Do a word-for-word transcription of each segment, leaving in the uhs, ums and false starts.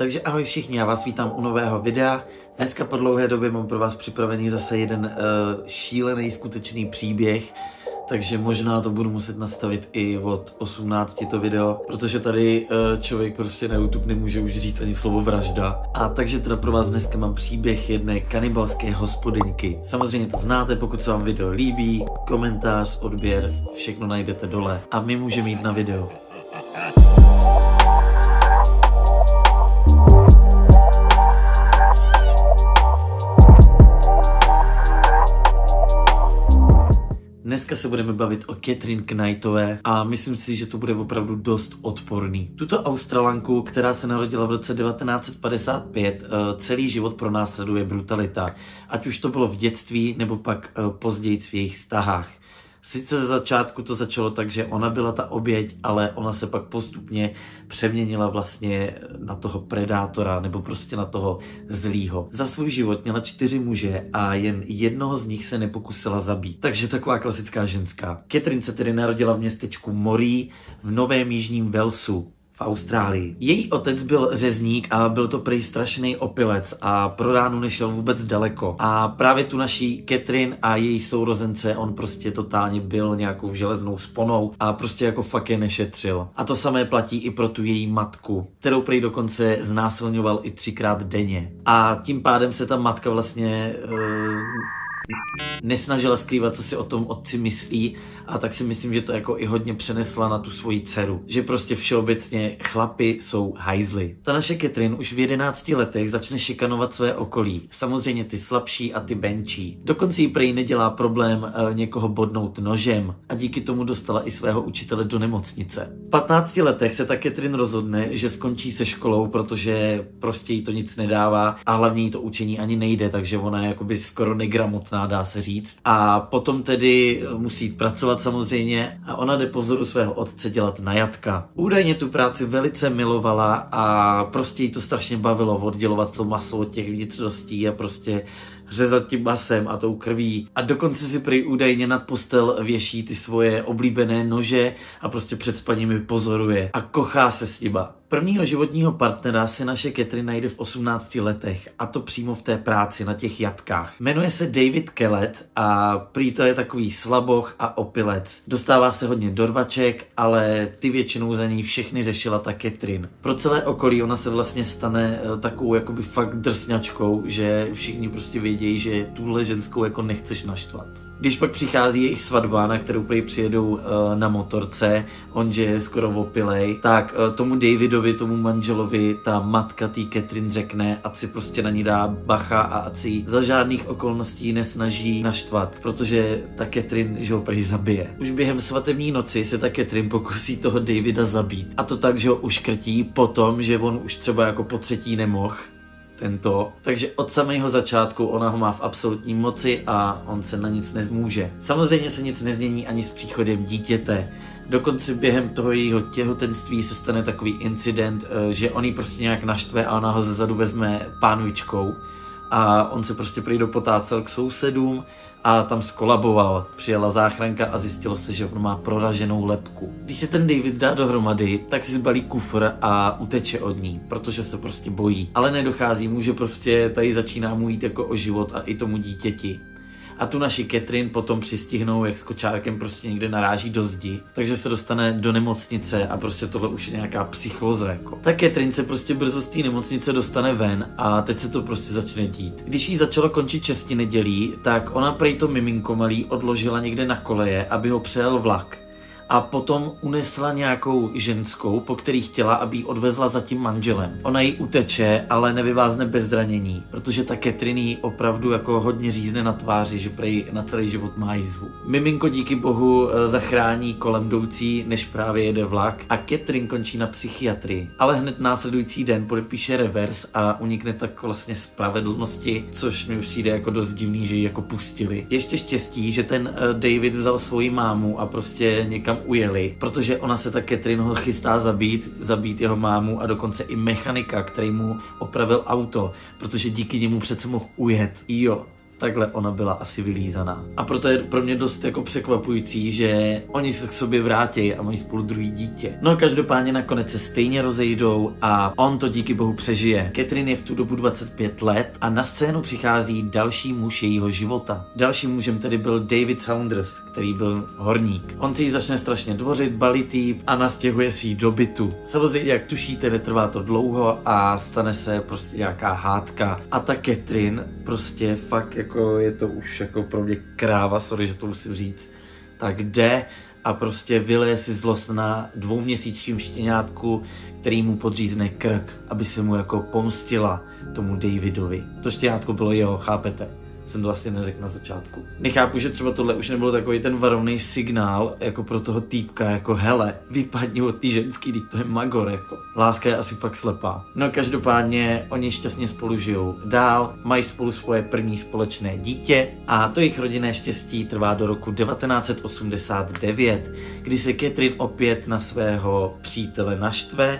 Takže ahoj všichni, já vás vítám u nového videa. Dneska po dlouhé době mám pro vás připravený zase jeden uh, šílený skutečný příběh, takže možná to budu muset nastavit i od osmnácti to video, protože tady uh, člověk prostě na YouTube nemůže už říct ani slovo vražda. A takže teda pro vás dneska mám příběh jedné kanibalské hospodyňky. Samozřejmě to znáte, pokud se vám video líbí, komentář, odběr, všechno najdete dole a my můžeme jít na video. Dneska se budeme bavit o Catherine Knightové a myslím si, že to bude opravdu dost odporný. Tuto Australanku, která se narodila v roce devatenáct set padesát pět, celý život pronásleduje brutalita. Ať už to bylo v dětství, nebo pak později v jejich vztahách. Sice ze začátku to začalo tak, že ona byla ta oběť, ale ona se pak postupně přeměnila vlastně na toho predátora nebo prostě na toho zlýho. Za svůj život měla čtyři muže a jen jednoho z nich se nepokusila zabít. Takže taková klasická ženská. Catherine se tedy narodila v městečku Moree v Novém Jižním Walesu v Austrálii. Její otec byl řezník a byl to prej strašný opilec a pro ránu nešel vůbec daleko. A právě tu naší Catherine a její sourozence on prostě totálně byl nějakou železnou sponou a prostě jako fakt je nešetřil. A to samé platí i pro tu její matku, kterou prej dokonce znásilňoval i třikrát denně. A tím pádem se ta matka vlastně uh, nesnažila skrývat, co si o tom otci myslí, a tak si myslím, že to jako i hodně přenesla na tu svoji dceru. Že prostě všeobecně chlapi jsou hajzly. Ta naše Catherine už v jedenácti letech začne šikanovat své okolí. Samozřejmě ty slabší a ty benčí. Dokonce jí prej nedělá problém e, někoho bodnout nožem a díky tomu dostala i svého učitele do nemocnice. V patnácti letech se ta Catherine rozhodne, že skončí se školou, protože prostě jí to nic nedává a hlavně jí to učení ani nejde, takže ona je jakoby skoro negramotná, dá se říct. A potom tedy musí pracovat samozřejmě a ona jde po vzoru svého otce dělat na jatka. Údajně tu práci velice milovala a prostě jí to strašně bavilo oddělovat to maso od těch vnitřností a prostě řezat tím masem a tou krví. A dokonce si prý údajně nad postel věší ty svoje oblíbené nože a prostě před spaním je pozoruje a kochá se s nima. Prvního životního partnera si naše Catherine najde v osmnácti letech, a to přímo v té práci na těch jatkách. Jmenuje se David Kellett a prý to je takový slaboch a opilec. Dostává se hodně do rvaček, ale ty většinou za ní všechny řešila ta Catherine. Pro celé okolí ona se vlastně stane takovou jakoby fakt drsňačkou, že všichni prostě vědějí, že tuhle ženskou jako nechceš naštvat. Když pak přichází jejich svatba, na kterou prý přijedou uh, na motorce, on že je skoro opilej, tak uh, tomu Davidovi, tomu manželovi, ta matka tý Catherine řekne, ať si prostě na ní dá bacha a ať si za žádných okolností nesnaží naštvat, protože ta Catherine, že ho prý zabije. Už během svatební noci se ta Catherine pokusí toho Davida zabít. A to tak, že ho uškrtí potom, že on už třeba jako po třetí nemohl. Tento. Takže od samého začátku ona ho má v absolutní moci a on se na nic nezmůže. Samozřejmě se nic nezmění ani s příchodem dítěte. Dokonce během toho jejího těhotenství se stane takový incident, že on ji prostě nějak naštve a ona ho zezadu vezme pánvičkou a on se prostě prý dopotácel k sousedům a tam skolaboval. Přijela záchranka a zjistilo se, že on má proraženou lebku. Když se ten David dá dohromady, tak si zbalí kufr a uteče od ní, protože se prostě bojí. Ale nedochází mu, že prostě tady začíná mu jít jako o život a i tomu dítěti. A tu naši Catherine potom přistihnou, jak s kočárkem prostě někde naráží do zdi, takže se dostane do nemocnice a prostě tohle už je nějaká psychóza jako. Ta Catherine se prostě brzo z té nemocnice dostane ven a teď se to prostě začne dít. Když jí začalo končit šesti nedělí, tak ona prej to miminko malý odložila někde na koleje, aby ho přejel vlak. A potom unesla nějakou ženskou, po který chtěla, aby ji odvezla za tím manželem. Ona jí uteče, ale nevyvázne bez zranění, protože ta Catherine jí opravdu jako hodně řízne na tváři, že prej na celý život má jízvu. Miminko díky bohu zachrání kolem jdoucí, než právě jede vlak, a Catherine končí na psychiatrii. Ale hned následující den podepíše revers a unikne tak vlastně spravedlnosti, což mi přijde jako dost divný, že ji jako pustili. Ještě štěstí, že ten David vzal svoji mámu a prostě někam ujeli, protože ona se ta Catherine ho chystá zabít, zabít jeho mámu a dokonce i mechanika, který mu opravil auto, protože díky němu přece mohl ujet. Jo. takhle ona byla asi vylízaná. A proto je pro mě dost jako překvapující, že oni se k sobě vrátí a mají spolu druhý dítě. No každopádně nakonec se stejně rozejdou a on to díky bohu přežije. Catherine je v tu dobu dvacet pět let a na scénu přichází další muž jejího života. Dalším mužem tedy byl David Saunders, který byl horník. On si ji začne strašně dvořit, balit jí a nastěhuje si ji do bytu. Samozřejmě, jak tušíte, netrvá to dlouho a stane se prostě nějaká hádka. A ta Catherine prostě fakt jako je to už jako pro mě kráva, sorry, že to musím říct, tak jde a prostě vyleje si zlost na dvouměsíčním štěňátku, který mu podřízne krk, aby se mu jako pomstila tomu Davidovi. To štěňátko bylo jeho, chápete? Jsem to vlastně neřekl na začátku. Nechápu, že třeba tohle už nebylo takový ten varovný signál jako pro toho týpka, jako hele, vypadni od té ženský, teď to je magor, jako. Láska je asi fakt slepá. No každopádně oni šťastně spolu žijou dál, mají spolu svoje první společné dítě a to jejich rodinné štěstí trvá do roku devatenáct set osmdesát devět, kdy se Catherine opět na svého přítele naštve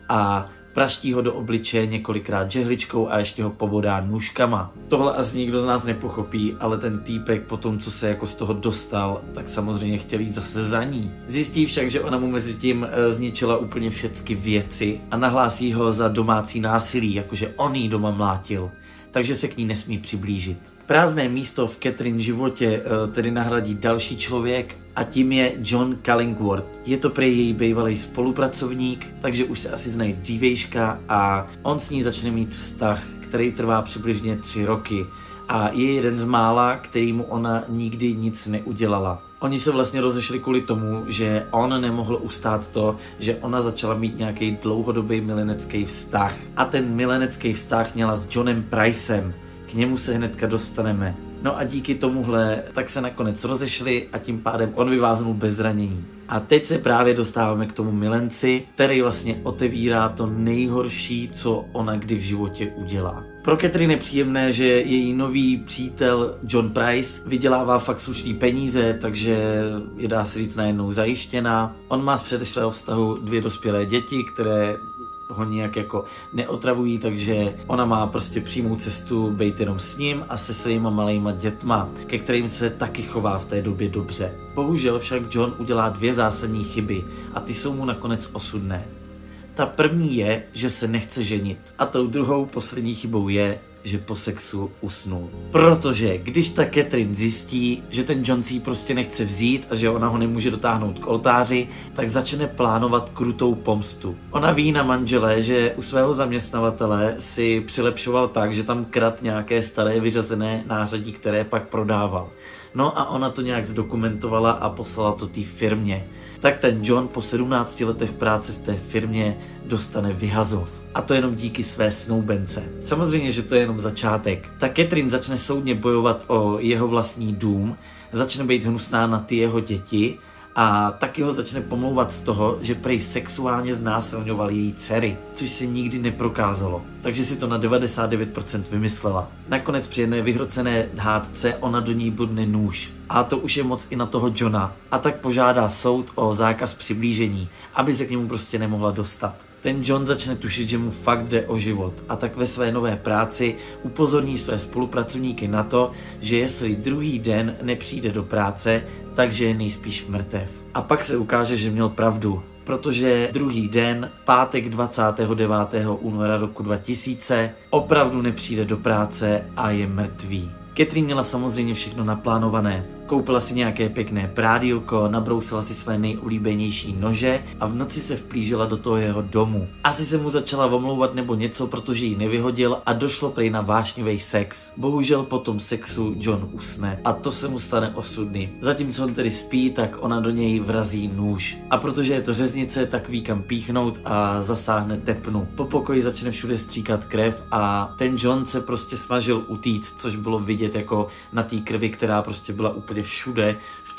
a praští ho do obličeje několikrát žehličkou a ještě ho pobodá nůžkama. Tohle asi nikdo z nás nepochopí, ale ten týpek po tom, co se jako z toho dostal, tak samozřejmě chtěl jít zase za ní. Zjistí však, že ona mu mezi tím zničila úplně všechny věci a nahlásí ho za domácí násilí, jakože on jí doma mlátil, takže se k ní nesmí přiblížit. Prázdné místo v Catherine životě tedy nahradí další člověk a tím je John Cullingworth. Je to prý její bývalý spolupracovník, takže už se asi znají z dřívejška a on s ní začne mít vztah, který trvá přibližně tři roky a je jeden z mála, kterýmu ona nikdy nic neudělala. Oni se vlastně rozešli kvůli tomu, že on nemohl ustát to, že ona začala mít nějaký dlouhodobý milenecký vztah a ten milenecký vztah měla s Johnem Pricem. K němu se hnedka dostaneme. No a díky tomuhle tak se nakonec rozešli a tím pádem on vyváznul bez zranění. A teď se právě dostáváme k tomu milenci, který vlastně otevírá to nejhorší, co ona kdy v životě udělá. Pro Catherine je příjemné, že její nový přítel John Price vydělává fakt slušný peníze, takže je, dá se říct, najednou zajištěná. On má z předešlého vztahu dvě dospělé děti, které ho nějak jako neotravují, takže ona má prostě přímou cestu být jenom s ním a se svýma malejma dětma, ke kterým se taky chová v té době dobře. Bohužel však John udělá dvě zásadní chyby a ty jsou mu nakonec osudné. Ta první je, že se nechce ženit a tou druhou poslední chybou je, že po sexu usnul. Protože když ta Catherine zjistí, že ten John si ji prostě nechce vzít a že ona ho nemůže dotáhnout k oltáři, tak začne plánovat krutou pomstu. Ona ví na manžele, že u svého zaměstnavatele si přilepšoval tak, že tam kradl nějaké staré vyřazené nářadí, které pak prodával. No a ona to nějak zdokumentovala a poslala to té firmě. Tak ten John po sedmnácti letech práce v té firmě dostane vyhazov. A to jenom díky své snoubence. Samozřejmě, že to je jenom začátek. Ta Catherine začne soudně bojovat o jeho vlastní dům, začne být hnusná na ty jeho děti a taky ho začne pomlouvat z toho, že prej sexuálně znásilňoval její dcery, což se nikdy neprokázalo. Takže si to na devadesát devět procent vymyslela. Nakonec při jedné vyhrocené hádce ona do ní bodne nůž. A to už je moc i na toho Johna. A tak požádá soud o zákaz přiblížení, aby se k němu prostě nemohla dostat. Ten John začne tušit, že mu fakt jde o život a tak ve své nové práci upozorní své spolupracovníky na to, že jestli druhý den nepřijde do práce, takže je nejspíš mrtev. A pak se ukáže, že měl pravdu, protože druhý den, pátek dvacátého devátého února roku dva tisíce, opravdu nepřijde do práce a je mrtvý. Catherine měla samozřejmě všechno naplánované. Koupila si nějaké pěkné prádílko, nabrousila si své nejulíbenější nože a v noci se vplížila do toho jeho domu. Asi se mu začala omlouvat nebo něco, protože ji nevyhodil a došlo prej na vášnivý sex. Bohužel po tom sexu John usne a to se mu stane osudný. Zatímco on tedy spí, tak ona do něj vrazí nůž. A protože je to řeznice, tak ví kam píchnout a zasáhne tepnu. Po pokoji začne všude stříkat krev a ten John se prostě snažil utíct, což bylo vidět jako na té krvi, která prostě byla úplně všude v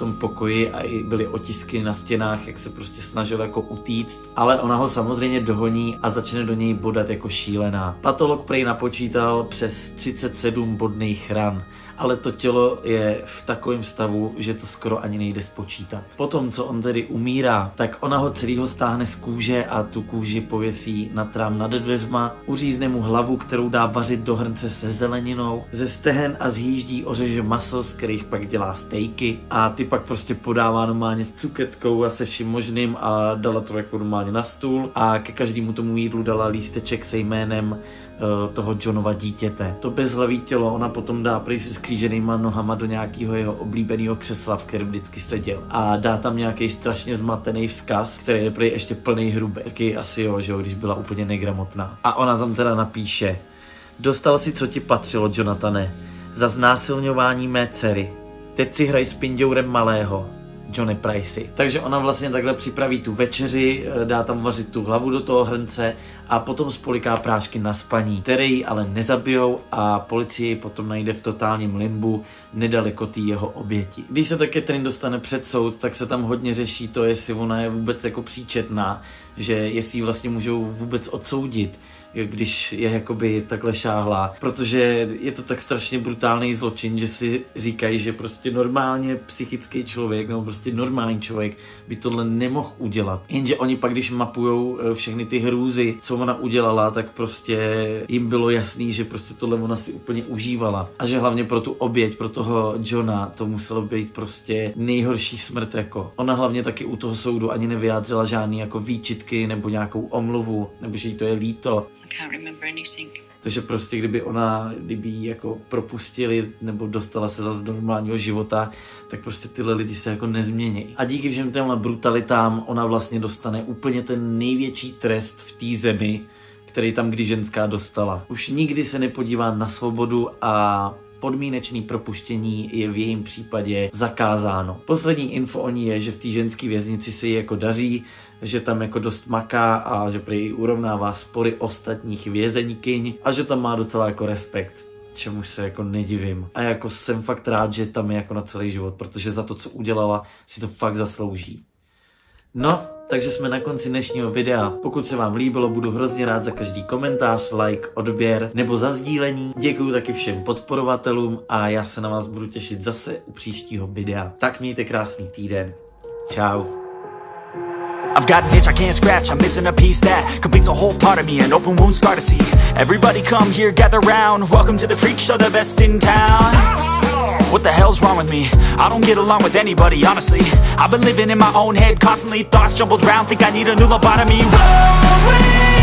tom pokoji a i byly otisky na stěnách, jak se prostě snažil jako utíct, ale ona ho samozřejmě dohoní a začne do něj bodat jako šílená. Patolog prej napočítal přes třicet sedm bodných ran, ale to tělo je v takovém stavu, že to skoro ani nejde spočítat. Potom, co on tedy umírá, tak ona ho celýho stáhne z kůže a tu kůži pověsí na trám nad dveřma, uřízne mu hlavu, kterou dá vařit do hrnce se zeleninou, ze stehen a zhýždí ořeže maso, z kterých pak dělá stejky a ty pak prostě podává normálně s cuketkou a se vším možným a dala to jako normálně na stůl a ke každému tomu jídlu dala lísteček se jménem toho Johnova dítěte. To bezhlavý tělo ona potom dá prý se skříženýma nohama do nějakého jeho oblíbeného křesla, v kterém vždycky seděl. A dá tam nějaký strašně zmatený vzkaz, který je prý ještě plný hrubý. Taky asi jo, že jo, když byla úplně negramotná. A ona tam teda napíše: dostal si, co ti patřilo, Jonathane, za znásilňování mé dcery. Teď si hraj s pindourem malého. Johnny Pricey. Takže ona vlastně takhle připraví tu večeři, dá tam vařit tu hlavu do toho hrnce a potom spoliká prášky na spaní, které ji ale nezabijou a policie potom najde v totálním limbu nedaleko té jeho oběti. Když se tak Catherine dostane před soud, tak se tam hodně řeší to, jestli ona je vůbec jako příčetná, že jestli ji vlastně můžou vůbec odsoudit, když je jakoby takhle šáhlá, protože je to tak strašně brutální zločin, že si říkají, že prostě normálně psychický člověk nebo prostě normální člověk by tohle nemohl udělat. Jenže oni pak, když mapujou všechny ty hrůzy, co ona udělala, tak prostě jim bylo jasný, že prostě tohle ona si úplně užívala a že hlavně pro tu oběť, pro toho Johna to muselo být prostě nejhorší smrt jako. Ona hlavně taky u toho soudu ani nevyjádřila žádný jako výčitky nebo nějakou omluvu, nebo že jí to je líto. Takže prostě kdyby ona, kdyby ji jako propustili nebo dostala se zase do normálního života, tak prostě tyhle lidi se jako nezmění. A díky všem těmhle brutalitám ona vlastně dostane úplně ten největší trest v té zemi, který tam kdy ženská dostala. Už nikdy se nepodívá na svobodu a podmínečné propuštění je v jejím případě zakázáno. Poslední info o ní je, že v té ženské věznici se jí jako daří, že tam jako dost maká a že prý urovnává spory ostatních vězeňkyň a že tam má docela jako respekt, čemuž se jako nedivím. A jako jsem fakt rád, že tam je jako na celý život, protože za to, co udělala, si to fakt zaslouží. No, takže jsme na konci dnešního videa. Pokud se vám líbilo, budu hrozně rád za každý komentář, like, odběr nebo za sdílení. Děkuju taky všem podporovatelům a já se na vás budu těšit zase u příštího videa. Tak mějte krásný týden. Čau. I've got an itch I can't scratch, I'm missing a piece that completes a whole part of me, an open wound scar to see. Everybody come here, gather round, welcome to the freak show, the best in town. What the hell's wrong with me? I don't get along with anybody, honestly. I've been living in my own head constantly, thoughts jumbled round, think I need a new lobotomy. Roll away.